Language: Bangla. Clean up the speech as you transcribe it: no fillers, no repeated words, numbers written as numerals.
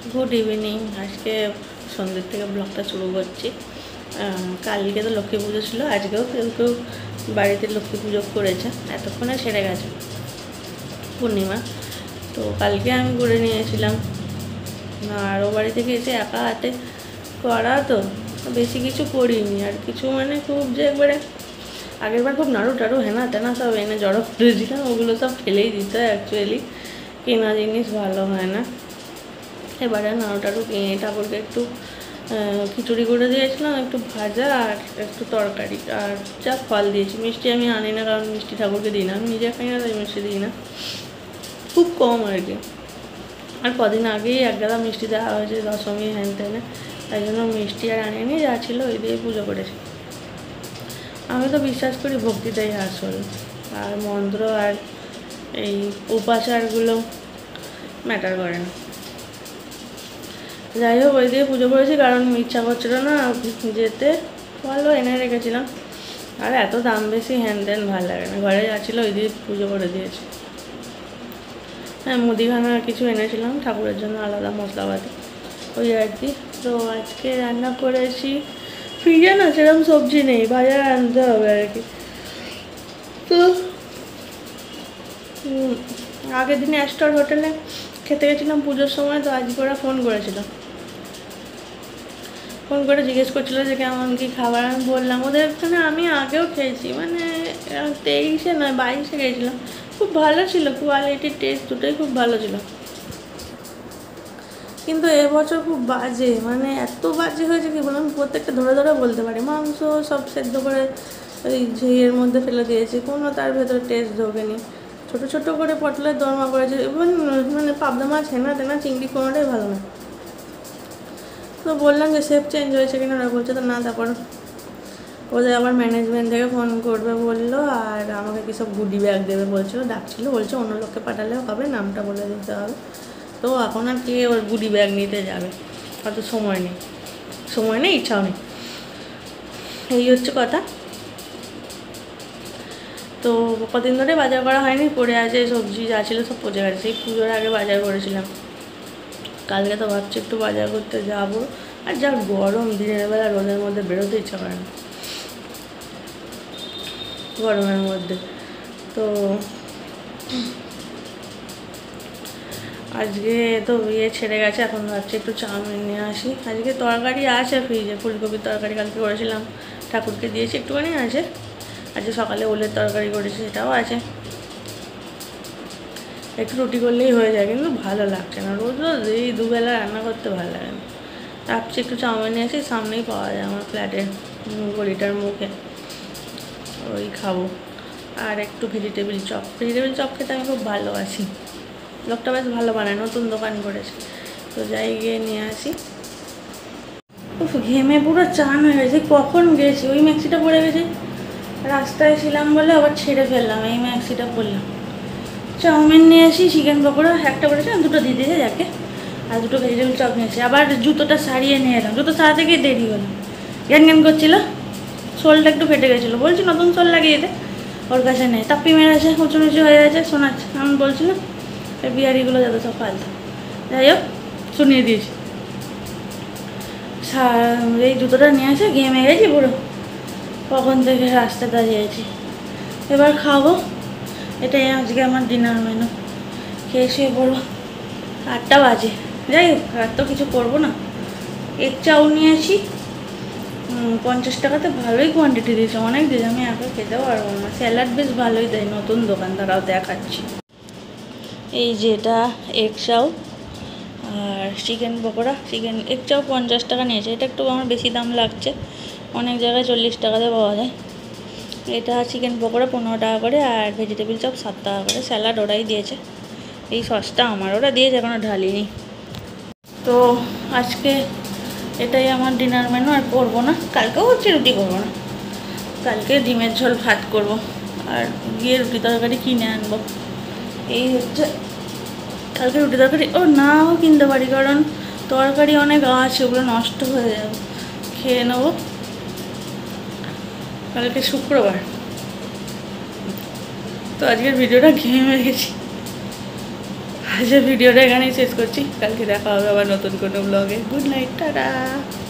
Good evening. আজকে সন্ধ্যের থেকে ব্লগটা শুরু করছি। কালকে তো লক্ষ্মী পুজো ছিল, আজকেও কেউ কেউ বাড়িতে লক্ষ্মী পুজো করেছে, এতক্ষণে সেরে গেছে পূর্ণিমা। তো কালকে আমি করে নিয়েছিলাম, আর ও বাড়ি থেকে এসে একা হাতে করা তো বেশি কিছু করিনি। আর কিছু মানে খুব যে একবারে আগেরবার খুব নাড়ু টাড়ু হেনা তেনা সব এনে জড়ো করেছিলাম, ওগুলো সব ফেলেই দিতে হয়। অ্যাকচুয়ালি কেনা জিনিস ভালো হয় না। এবারে নাড়ু টাড়ু কিনে ঠাকুরকে একটু খিচুড়ি করে দিয়েছিলাম, একটু ভাজা আর একটু তরকারি, আর যা ফল দিয়েছি। মিষ্টি আমি আনি না, কারণ মিষ্টি ঠাকুরকে দিই না, আমি নিজে খাই না, তাই মিষ্টি দিই না, খুব কম আর কি। আর কদিন আগেই এক গাদা মিষ্টি দেওয়া হয়েছে দশমী হ্যান ত্যানে, তাই জন্য মিষ্টি আর আনিনি, যা ছিল ওই দিয়ে পুজো করেছি। আমি তো বিশ্বাস করি ভক্তিটাই আসল, আর মন্ত্র আর এই উপাচারগুলো ম্যাটার করে না। যাই হোক, ওই দিয়ে পুজো করেছি, কারণ ইচ্ছা করছিল না যেতে, ভালো এনে রেখেছিলাম। আর এত দাম বেশি হ্যান ত্যান ভালো লাগে না, ঘরে যাচ্ছিল ওই দিয়ে পুজো করে দিয়েছি। হ্যাঁ, মুদিখানা কিছু এনেছিলাম ঠাকুরের জন্য, আলাদা মশলাপাতি, ওই আর কি। তো আজকে রান্না করেছি, ফ্রিজে না সেরকম সবজি নেই, বাজারে আনতে হবে আর কি। তো আগের দিনে অ্যাস্টর হোটেলে খেতে গেছিলাম পুজোর সময়, তো আজকে ওরা ফোন করেছিল, ফোন করে জিজ্ঞেস করছিলো যে কেমন কী খাবার। আমি বললাম ওদের এখানে আমি আগেও খেয়েছি, মানে 23-এ নয় 22-এ গেছিলাম, খুব ভালো ছিল, কোয়ালিটি টেস্ট দুটোই খুব ভালো ছিল। কিন্তু এবছর খুব বাজে, মানে এত বাজে হয়েছে কি বললাম, প্রত্যেকটা ধরে ধরে বলতে পারি। মাংস সব সেদ্ধ করে ওই ঝিয়ের মধ্যে ফেলে দিয়েছে, কোনো তার ভেতরে টেস্ট ঢোকেনি। ছোটো ছোটো করে পটলের দরমা করেছে, এবং মানে পাবদা মাছ হেনা তেনা চিংড়ি কোনোটাই ভালো না। তো বললাম যে শেফ চেঞ্জ হয়েছে কিনা, ওরা বলছে তো না। তারপর ওদের আবার ম্যানেজমেন্ট থেকে ফোন করবে বললো, আর আমাকে কি সব গুডি ব্যাগ দেবে বলছিলো, ডাকছিলো, বলছে অন্য লোককে পাঠালেও হবে, নামটা বলে দিতে হবে। তো এখন আর কে ওর গুডি ব্যাগ নিতে যাবে, অত সময় নেই, ইচ্ছাও নেই, এই হচ্ছে কথা। তো কদিন ধরে বাজার করা হয়নি, পড়ে আছে সবজি যা ছিল সব পচে গেছে, সেই পুজোর আগে বাজার করেছিলাম। কালকে তো ভাবছি একটু বাজার করতে যাবো, আর যা গরম, দিনের বেলা রোদের মধ্যে বেরোতে ইচ্ছা করে না গরমের মধ্যে। তো আজকে তো ছেড়ে গেছে, এখন ভাবছি একটু চাউমিন নিয়ে আসি। আজকে তরকারি আছে ফ্রিজে, ফুলকপির তরকারি কালকে করেছিলাম, ঠাকুরকে দিয়েছি, একটুখানি আছে। আজকে সকালে ওলের তরকারি করেছি, সেটাও আছে। একটু রুটি করলেই হয়ে যায়, কিন্তু ভালো লাগছে না, রোজ রোজ এই দুবেলা রান্না করতে ভালো লাগে না। ভাবছি একটু চাউমিন নিয়ে আসি, সামনেই পাওয়া যায় আমার ফ্ল্যাটের গলিটার মুখে, ওই খাবো। আর একটু ভেজিটেবিল চপ খেতে আমি খুব ভালোবাসি, লোকটা বেশ ভালো বানায়, নতুন দোকান করেছে, তো যাই গিয়ে নিয়ে আসি। ঘেমে পুরো চান হয়ে গেছে, কখন গেছি, ওই ম্যাক্সিটা পরে গেছি, রাস্তায় ছিলাম বলে আবার ছেড়ে ফেললাম, এই ম্যাক্সিটা পরলাম। চাউমিন নিয়ে আসি, চিকেন পকোড়া একটা করেছি, দুটো দিয়ে দিয়েছে যাকে, আর দুটো ভেজিটেবিল চপ নিয়েছি। আবার জুতোটা সারিয়ে নিয়ে এলাম, জুতো সারাতে গিয়ে দেরি হলো, জ্ঞান করছিল, সোলটা একটু ফেটে গেছিলো, বলছি নতুন সোল লাগিয়ে দে, ওর কাছে নেই, তাপ্পি মেরেছে, উঁচু নিচু হয়ে গেছে, শোনাচ্ছে। আমি বলছিলাম এই বিহারিগুলো যাতে সব ফালতু, যাই হোক শুনিয়ে দিয়েছি। এই জুতোটা নিয়ে আসে, ঘেমে গেছি পুরো, কখন থেকে রাস্তা দাঁড়িয়েছি। এবার খাবো, এটাই আজকে আমার ডিনার মেনু, খেয়ে শুয়ে পড়বো, 8টা বাজে। যাই হোক, আর তো কিছু করবো না। এগ চাউ নিয়ে আসি, 50 টাকাতে ভালোই কোয়ান্টিটি দিয়েছে, অনেক দিয়েছে, আমি একা খেতে পারবো না। স্যালাড বেশ ভালোই দেয়, নতুন দোকান, তারাও দেখাচ্ছি। এই যেটা এগ চাউ আর চিকেন পকোড়া, এগ চাউ 50 টাকা নিয়েছে, এটা একটু আমার বেশি দাম লাগছে, অনেক জায়গায় 40 টাকাতে পাওয়া যায়। এটা চিকেন পকোড়া 15 টাকা করে, আর ভেজিটেবিল চপ 7 টাকা করে, স্যালাড ওরাই দিয়েছে, এই সসটা আমার ওরা দিয়েছে, এখনও ঢালিনি। তো আজকে এটাই আমার ডিনার মেনু, আর করবো না, কালকেও হচ্ছে রুটি করবো না, কালকে ডিমের ঝোল ভাত করবো, আর গিয়ে রুটি তরকারি কিনে আনবো। এই হচ্ছে কালকে রুটি তরকারি, নাও কিনতে পারি, কারণ তরকারি অনেক আছে, ওগুলো নষ্ট হয়ে যাবে, খেয়ে নেবো। কালকে শুক্রবার, তো আজকের ভিডিওটা ঘেমে গেছি, আজ ভিডিওটা এখানেই শেষ করছি, কালকে দেখা হবে আবার নতুন কোনো ব্লগে। Good night, tata.